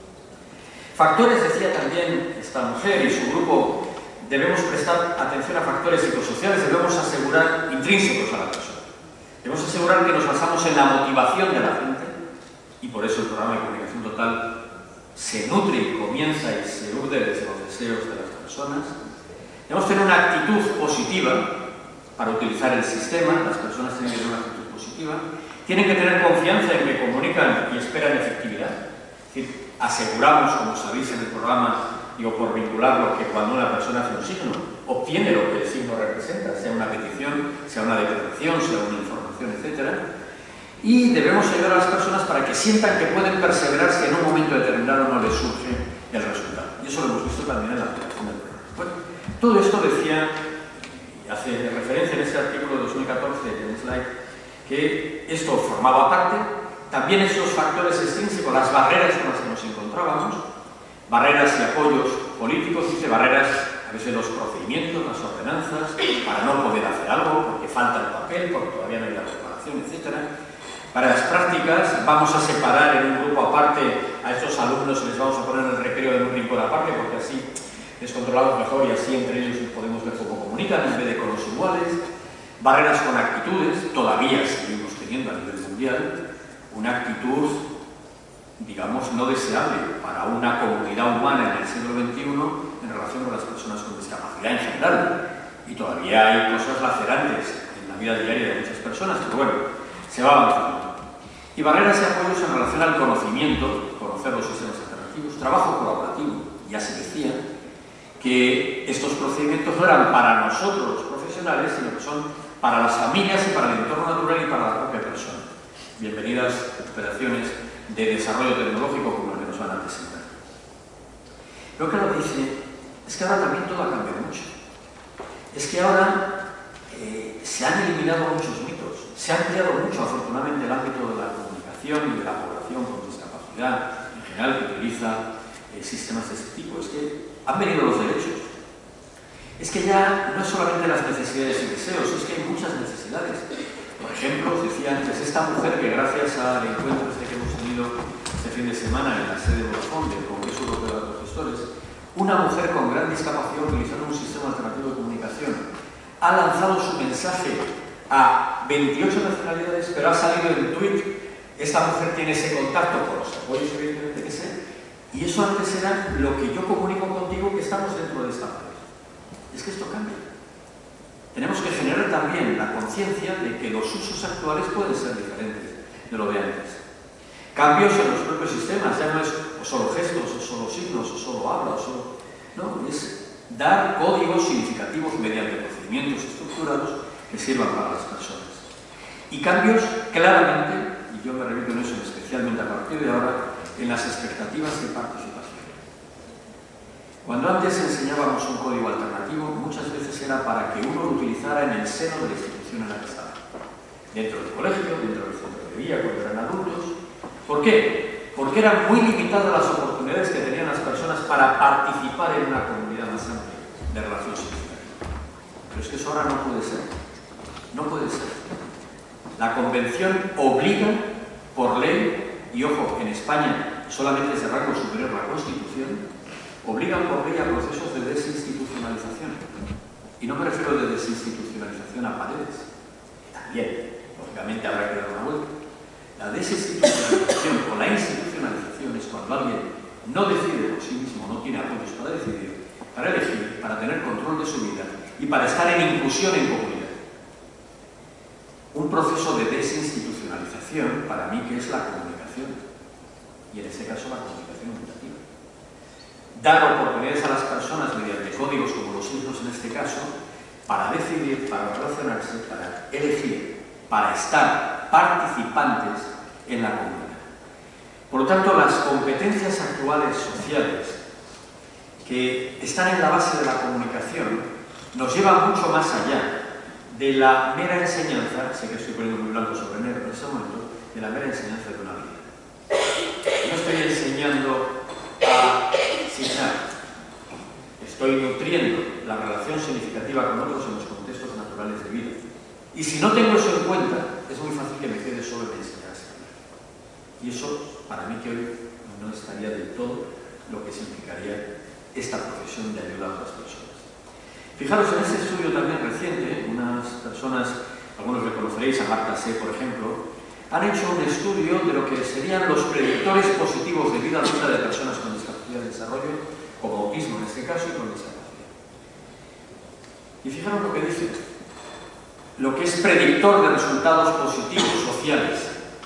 Factores, decía también esta mujer y su grupo, debemos prestar atención a factores psicosociales, debemos asegurar intrínsecos a la persona. Debemos asegurar que nos basamos en la motivación de la gente, y por eso el programa de comunicación total se nutre y comienza y se urde desde los deseos de las personas. Debemos tener una actitud positiva para utilizar el sistema, las personas tienen que tener una actitud positiva, tienen que tener confianza en que comunican y esperan efectividad. Es decir, aseguramos, como sabéis en el programa, digo, por vincularlo, que cuando una persona hace un signo, obtiene lo que el signo representa, sea una petición, sea una declaración, sea una información, etcétera. Y debemos ayudar a las personas para que sientan que pueden perseverar si en un momento determinado no les surge el resultado. Y eso lo hemos visto también en la aplicación del programa. Bueno, todo esto decía, y hace referencia en este artículo de dos mil catorce de Slide, que esto formaba parte, también esos factores extrínsecos, las barreras con las que nos encontrábamos, barreras y apoyos políticos, dice, barreras a veces los procedimientos, las ordenanzas, para no poder hacer algo, porque falta el papel, porque todavía no hay la preparación, etcétera. Para las prácticas, vamos a separar en un grupo aparte a estos alumnos y les vamos a poner en el recreo en un rincón aparte, porque así les controlamos mejor y así entre ellos podemos ver cómo comunican en vez de con los iguales. Barreras con actitudes, todavía seguimos teniendo a nivel mundial una actitud, digamos, no deseable para una comunidad humana en el siglo veintiuno en relación con las personas con discapacidad en general. Y todavía hay cosas lacerantes en la vida diaria de muchas personas, pero bueno, se va avanzando. Y barreras y apoyos en relación al conocimiento, conocer los sistemas alternativos, trabajo colaborativo. Ya se decía que estos procedimientos no eran para nosotros los profesionales, sino que son para las familias y para el entorno natural y para la propia persona. Bienvenidas operaciones de desarrollo tecnológico como el que nos van a presentar. Lo que nos dice es que ahora también todo ha cambiado mucho. Es que ahora eh, se han eliminado muchos mitos, se ha ampliado mucho, afortunadamente, el ámbito de la comunicación y de la población con discapacidad en general que utiliza eh, sistemas de este tipo. Es que han venido los derechos. Es que ya no es solamente las necesidades y deseos, es que hay muchas necesidades. Por ejemplo, os decía antes, esta mujer que gracias al encuentro este que hemos tenido este fin de semana en la sede de Vodafone, del Congreso Europeo de los Gestores, una mujer con gran discapacidad utilizando un sistema alternativo de comunicación, ha lanzado su mensaje a veintiocho nacionalidades, pero ha salido en tweet. Esta mujer tiene ese contacto con los apoyos, evidentemente, que sé, y eso antes era lo que yo comunico contigo, que estamos dentro de esta pared. Es que esto cambia. Tenemos que generar también la conciencia de que los usos actuales pueden ser diferentes de lo de antes. Cambios en los propios sistemas, ya no es o solo gestos, o solo signos, o solo habla, o solo... No, es dar códigos significativos mediante procedimientos estructurados que sirvan para las personas. Y cambios claramente, y yo me repito en eso especialmente a partir de ahora, en las expectativas de participación. Cuando antes enseñábamos un código alternativo, muchas veces era para que uno lo utilizara en el seno de la institución en la que estaba. Dentro del colegio, dentro del centro de día, cuando eran adultos. ¿Por qué? Porque eran muy limitadas las oportunidades que tenían las personas para participar en una comunidad más amplia de relación significativa. Pero es que eso ahora no puede ser. No puede ser. La Convención obliga por ley, y ojo, en España solamente es de rango superior la Constitución, obligan por ley a procesos de desinstitucionalización. Y no me refiero de desinstitucionalización a paredes, que también, lógicamente, habrá que dar una vuelta. La desinstitucionalización o la institucionalización es cuando alguien no decide por sí mismo, no tiene apoyos para decidir, para elegir, para tener control de su vida y para estar en inclusión en comunidad. Un proceso de desinstitucionalización, para mí, que es la comunicación, y en este caso la comunicación educativa. Dar oportunidades a las personas mediante códigos como los hijos en este caso, para decidir, para relacionarse, para elegir, para estar participantes en la comunidad. Por lo tanto, las competencias actuales sociales que están en la base de la comunicación nos llevan mucho más allá de la mera enseñanza, sé que estoy poniendo muy blanco sobre negro en este momento, de la mera enseñanza de una vida. No estoy enseñando a citar, estoy nutriendo la relación significativa con otros en los contextos naturales de vida. Y si no tengo eso en cuenta, es muy fácil que me quede solo en enseñar a escribir. Y eso, para mí, que hoy no estaría del todo lo que significaría esta profesión de ayuda a otras personas. Fijaros, en este estudio también reciente, unas personas, algunos reconoceréis, a Marta C., por ejemplo, han hecho un estudio de lo que serían los predictores positivos de vida adulta de personas con discapacidad de desarrollo, como autismo en este caso, y con discapacidad. Y fijaros lo que dice, lo que es predictor de resultados positivos sociales,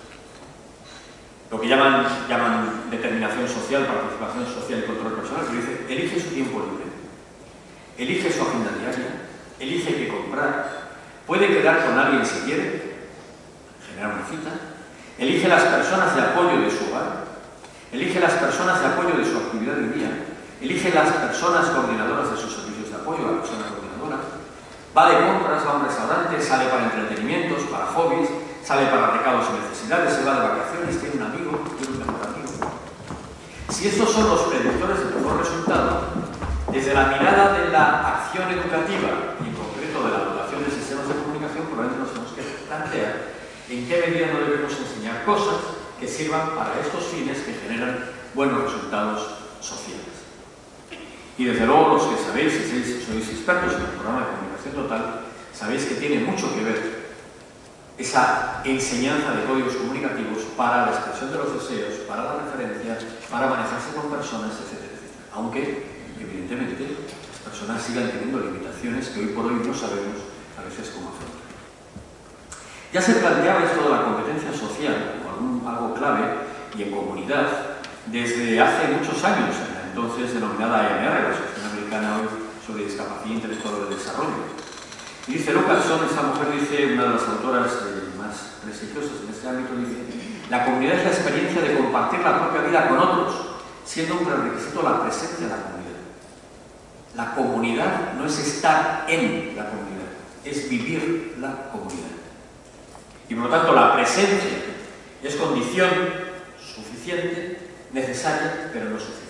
lo que llaman, llaman determinación social, participación social y control personal, que dice, elige su tiempo libre, elige su agenda diaria, elige qué comprar, puede quedar con alguien si quiere, generar una cita, elige las personas de apoyo de su hogar, elige las personas de apoyo de su actividad del día, elige las personas coordinadoras de sus servicios de apoyo, la persona coordinadora, va de compras, va a un restaurante, sale para entretenimientos, para hobbies, sale para recados y necesidades, se va de vacaciones, tiene un amigo, tiene un mejor amigo. Si estos son los predictores del mejor resultado, desde la mirada de la acción educativa y en concreto de la dotación de sistemas de comunicación, probablemente nos tenemos que plantear en qué medida no debemos enseñar cosas que sirvan para estos fines que generan buenos resultados sociales. Y desde luego los que sabéis, si sois, sois expertos en el programa de comunicación total, sabéis que tiene mucho que ver esa enseñanza de códigos comunicativos para la expresión de los deseos, para la referencia, para manejarse con personas, etcétera, etcétera. Aunque, evidentemente, las personas sigan teniendo limitaciones que hoy por hoy no sabemos a veces cómo afrontar. Ya se planteaba esto de la competencia social como algún, algo clave y en comunidad desde hace muchos años, en la entonces denominada A M R, la Asociación Americana hoy sobre Discapacidad Intelectual del Desarrollo. Y dice Lucarson, esta mujer dice, una de las autoras eh, más prestigiosas en este ámbito, dice, la comunidad es la experiencia de compartir la propia vida con otros, siendo un prerequisito la presencia de la comunidad. La comunidad no es estar en la comunidad, es vivir la comunidad. Y por lo tanto la presencia es condición suficiente, necesaria, pero no suficiente.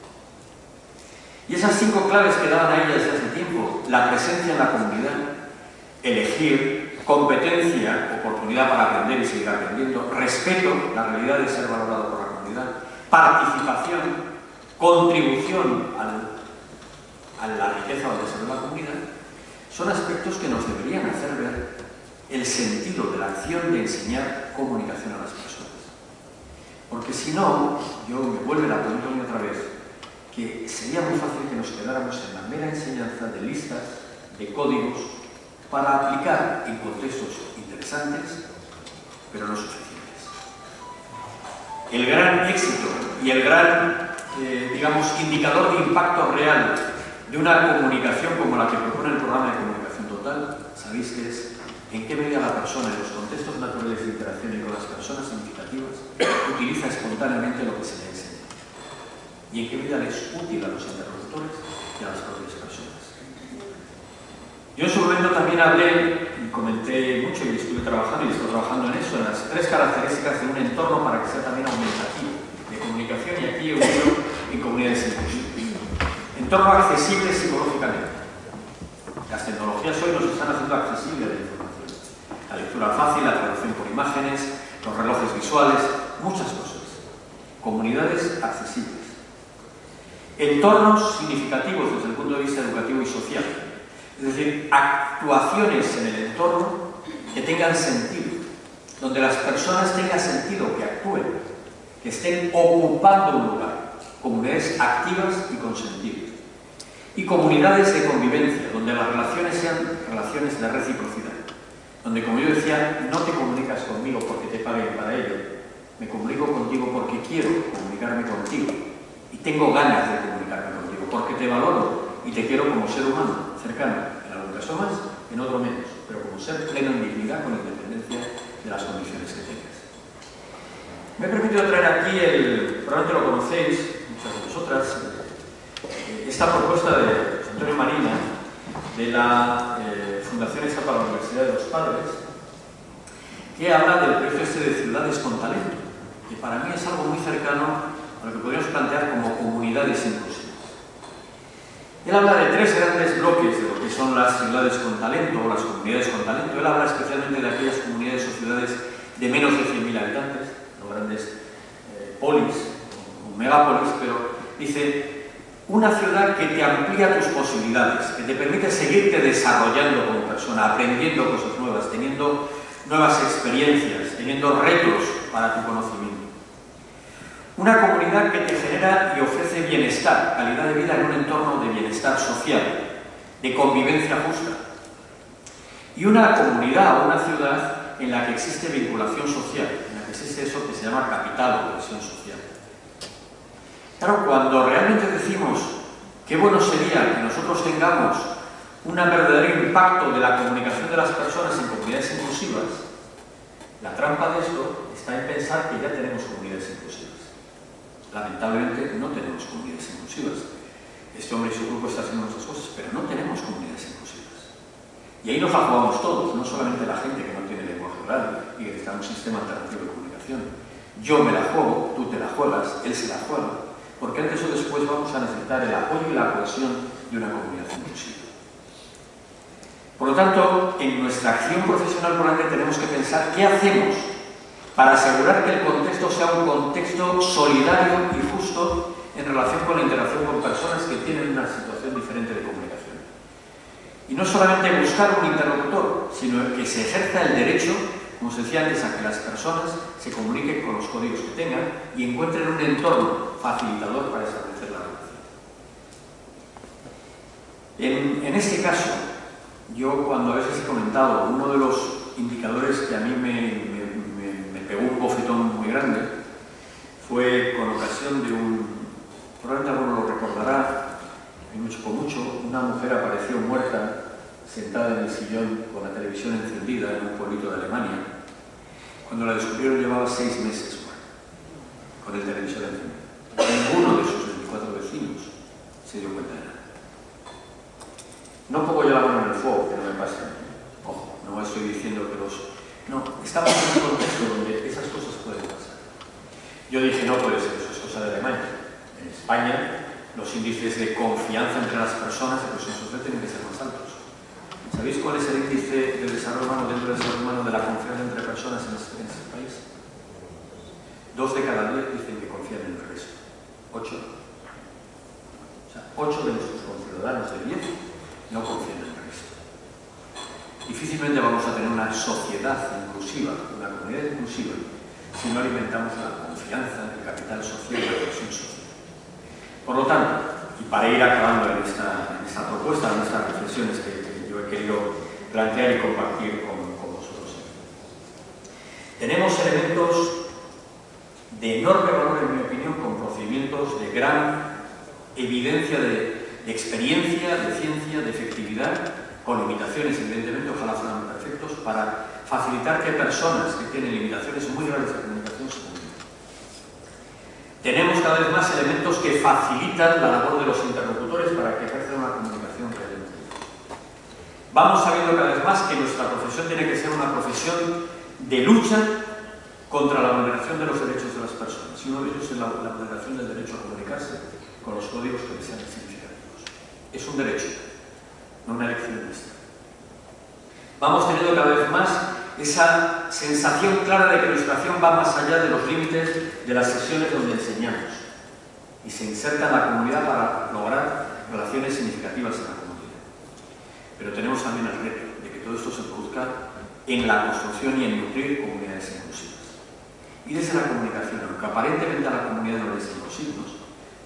Y esas cinco claves que daban a ella desde hace tiempo, la presencia en la comunidad, elegir, competencia, oportunidad para aprender y seguir aprendiendo, respeto, la realidad de ser valorado por la comunidad, participación, contribución al, a la riqueza o al desarrollo de la comunidad, son aspectos que nos deberían hacer ver el sentido de la acción de enseñar comunicación a las personas. Porque si no, yo me vuelve la pregunta una otra vez, que sería muy fácil que nos quedáramos en la mera enseñanza de listas, de códigos, para aplicar en contextos interesantes, pero no suficientes. El gran éxito y el gran, eh, digamos, indicador de impacto real de una comunicación como la que propone el programa de comunicación total, sabéis que es en qué medida la persona en los contextos naturales de interacción y con las personas significativas utiliza espontáneamente lo que se le enseña. Y en qué medida es útil a los interlocutores y a las propias personas. Yo en su momento también hablé y comenté mucho y estuve trabajando y estoy trabajando en eso, en las tres características de un entorno para que sea también aumentativo de comunicación, y aquí he unido en comunidades inclusivas. Entorno accesible psicológicamente. Las tecnologías hoy nos están haciendo accesible la información. La lectura fácil, la traducción por imágenes, los relojes visuales, muchas cosas. Comunidades accesibles. Entornos significativos desde el punto de vista educativo y social. Es decir, actuaciones en el entorno que tengan sentido, donde las personas tengan sentido que actúen, que estén ocupando un lugar. comunidades activas y con sentido, y comunidades de convivencia, donde las relaciones sean relaciones de reciprocidad, donde, como yo decía, no te comunicas conmigo porque te paguen para ello, me comunico contigo porque quiero comunicarme contigo y tengo ganas de comunicarme contigo, porque te valoro y te quiero como ser humano, cercano, en algún caso más, en otro menos, pero como ser pleno en dignidad con independencia de las condiciones que tengas. Me he permitido traer aquí, el, probablemente lo conocéis, muchas de vosotras, esta propuesta de José Antonio Marina, de la eh, Fundación esta para la Universidad de los Padres, que habla del proyecto este de ciudades con talento, que para mí es algo muy cercano a lo que podríamos plantear como comunidades inclusivas. Él habla de tres grandes bloques de lo que son las ciudades con talento o las comunidades con talento. Él habla especialmente de aquellas comunidades o ciudades de menos de cien mil habitantes, no grandes eh, polis o megápolis, pero dice: una ciudad que te amplía tus posibilidades, que te permite seguirte desarrollando como persona, aprendiendo cosas nuevas, teniendo nuevas experiencias, teniendo retos para tu conocimiento. Una comunidad que te genera y ofrece bienestar, calidad de vida en un entorno de bienestar social, de convivencia justa. Y una comunidad o una ciudad en la que existe vinculación social, en la que existe eso que se llama capital o cohesión social. Claro, cuando realmente decimos qué bueno sería que nosotros tengamos un verdadero impacto de la comunicación de las personas en comunidades inclusivas, la trampa de esto está en pensar que ya tenemos comunidades inclusivas. Lamentablemente no tenemos comunidades inclusivas. Este hombre y su grupo están haciendo muchas cosas, pero no tenemos comunidades inclusivas. Y ahí nos la jugamos todos, no solamente la gente que no tiene lenguaje oral y que necesita un sistema alternativo de comunicación. Yo me la juego, tú te la juegas, él se la juega, porque antes o después vamos a necesitar el apoyo y la cohesión de una comunidad inclusiva. Por lo tanto, en nuestra acción profesional probablemente tenemos que pensar qué hacemos para asegurar que el contexto sea un contexto solidario y justo en relación con la interacción con personas que tienen una situación diferente de comunicación. Y no solamente buscar un interlocutor, sino que se ejerza el derecho, como se decía antes, a que las personas se comuniquen con los códigos que tengan y encuentren un entorno facilitador para establecer la relación. En, en este caso, yo cuando a veces he comentado, uno de los indicadores que a mí me, me, me, me pegó un bofetón muy grande fue con ocasión de un, probablemente alguno lo recordará, hay mucho con mucho, una mujer apareció muerta sentada en el sillón con la televisión encendida en un pueblito de Alemania. Cuando la descubrieron llevaba seis meses muerta, con el televisor encendido. Ninguno de sus veinticuatro vecinos se dio cuenta de nada. No pongo yo la mano en el fuego, que no me pase. Ojo, no estoy diciendo que los... No, estamos en un contexto donde esas cosas pueden pasar. Yo dije, no puede ser, eso es cosa de Alemania. En España, los índices de confianza entre las personas y cohesión social tienen que ser más altos. ¿Sabéis cuál es el índice de desarrollo humano dentro del desarrollo humano de la confianza entre personas en este, en este país? Dos de cada diez dicen que confían en el resto. Ocho. O sea, ocho de nuestros conciudadanos de diez no confían en el resto. Difícilmente vamos a tener una sociedad inclusiva, una comunidad inclusiva, si no alimentamos la confianza, el capital social y la cohesión social. Por lo tanto, y para ir acabando en esta, en esta propuesta, en estas reflexiones que, que yo he querido plantear y compartir con, con vosotros, tenemos elementos de enorme valor, en mi opinión, con procedimientos de gran evidencia de de experiencia, de ciencia, de efectividad, con limitaciones, evidentemente, ojalá fueran perfectos, para facilitar que personas que tienen limitaciones muy graves de comunicación se comuniquen. Tenemos cada vez más elementos que facilitan la labor de los interlocutores para que ejerzan una comunicación realmente. Vamos sabiendo cada vez más que nuestra profesión tiene que ser una profesión de lucha contra la vulneración de los derechos de las personas. Y uno de ellos es la, la vulneración del derecho a comunicarse con los códigos que sean significativos. Es un derecho, no una elección nuestra. Vamos teniendo cada vez más esa sensación clara de que nuestra acción va más allá de los límites de las sesiones donde enseñamos y se inserta en la comunidad para lograr relaciones significativas en la comunidad. Pero tenemos también el reto de que todo esto se produzca en la construcción y en nutrir comunidades inclusivas. Y desde la comunicación, aunque aparentemente a la comunidad no les den los signos,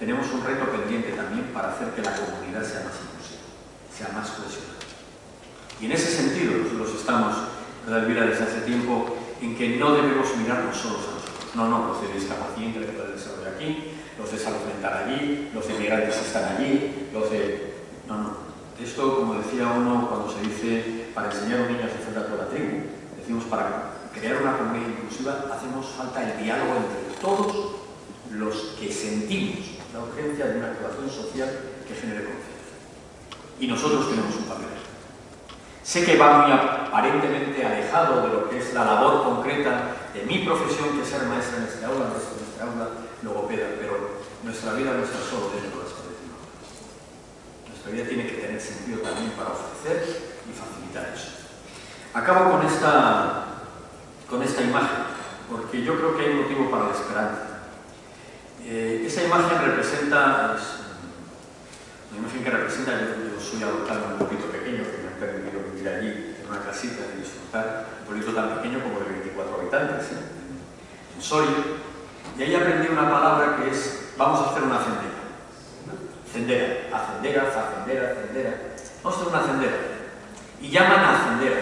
tenemos un reto pendiente también para hacer que la comunidad sea más inclusiva, sea más cohesionada. Y en ese sentido nosotros estamos, ¿verdad, Elvira?, desde hace tiempo en que no debemos mirarnos solos a nosotros. No, no, los de discapacidad intelectual del desarrollo aquí, los de salud mental allí, los de migrantes están allí, los de... No, no. Esto, como decía uno cuando se dice para enseñar a un niño a hacer a toda la tribu, decimos para crear una comunidad inclusiva hacemos falta el diálogo entre todos los que sentimos la urgencia de una actuación social que genere confianza. Y nosotros tenemos un papel. Sé que va muy aparentemente alejado de lo que es la labor concreta de mi profesión, que es ser maestra en este aula, maestra en este aula, logopeda, pero nuestra vida no está solo dentro de las paredes. Nuestra vida tiene que tener sentido también para ofrecer y facilitar eso. Acabo con esta, con esta imagen, porque yo creo que hay motivo para la esperanza. Eh, esa imagen representa, es una imagen que representa, yo, yo soy adoptado en un pueblito pequeño, que me ha permitido vivir allí, en una casita, y disfrutar un pueblito tan pequeño como de veinticuatro habitantes, ¿eh? En Soria, y ahí aprendí una palabra que es, vamos a hacer una cendera. Cendera, ascendera, facendera, cendera. Vamos a hacer una cendera. Y llaman a cendera.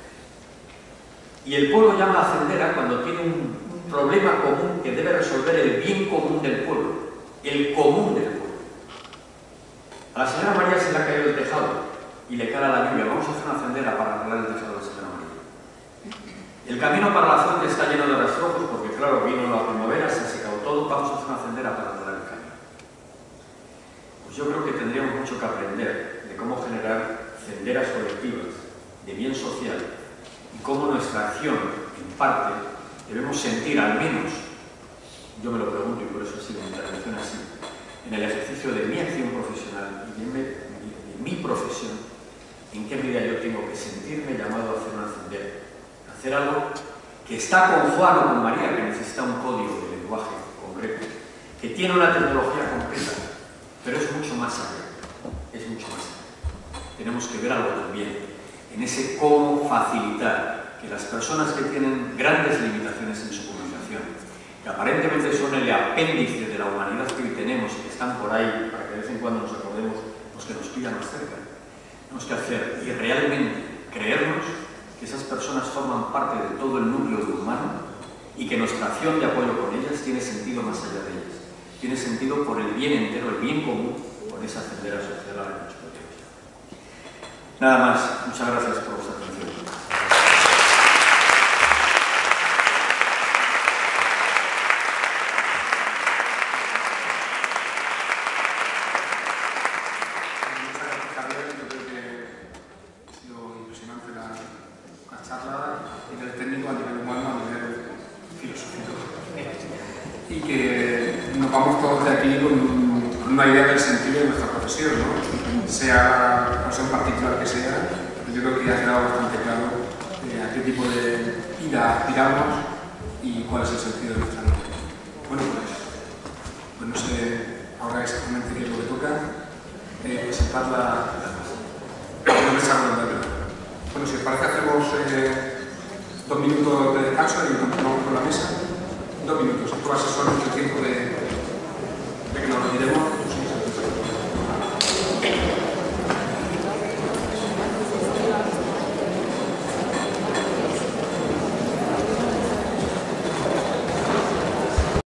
Y el pueblo llama a cendera cuando tiene un, un problema común que debe resolver el bien común del pueblo. El común del pueblo. A la señora María se le ha caído el tejado y le cae la lluvia. Vamos a hacer una cendera para arreglar el tejado de la señora María. El camino para la fuente está lleno de rastrojos porque, claro, vino la primavera, se ha secado todo. Vamos a hacer una cendera para arreglar el camino. Pues yo creo que tendríamos mucho que aprender de cómo generar senderas colectivas de bien social y cómo nuestra acción, en parte, debemos sentir al menos, yo me lo pregunto y por eso ha sido mi intervención así, en el ejercicio de mi acción profesional y de mi, de mi profesión, en qué medida yo tengo que sentirme llamado a hacer una sendera, hacer algo que está con Juan o con María, que necesita un código de lenguaje concreto, que tiene una tecnología concreta, pero es mucho más allá, es mucho más allá. Tenemos que ver algo también en ese cómo facilitar que las personas que tienen grandes limitaciones en su comunicación, que aparentemente son el apéndice de la humanidad que hoy tenemos y que están por ahí para que de vez en cuando nos acordemos los que nos pillan más cerca, tenemos que hacer y realmente creernos que esas personas forman parte de todo el núcleo humano y que nuestra acción de apoyo con ellas tiene sentido más allá de ellas. Tiene sentido por el bien entero, el bien común, por esa sendera social a la que nos protegemos. Nada más. Muchas gracias por vuestra atención. Muchas gracias, Javier. Yo creo que ha sido impresionante la, la charla a nivel técnico, a nivel humano, a nivel filosófico. Y que nos vamos todos de aquí con, con una idea del sentido de nuestra profesión, ¿no? Sea la profesión particular que sea, yo creo que ha quedado bastante claro eh, a qué tipo de vida aspiramos y cuál es el sentido de nuestra vida. Bueno, pues, pues no sé ahora exactamente qué es lo que toca, eh, presentar la, la mesa redonda. Bueno, si os parece hacemos eh, dos minutos de descanso y continuamos con la mesa. Dos minutos, esto va a ser solamente el tiempo de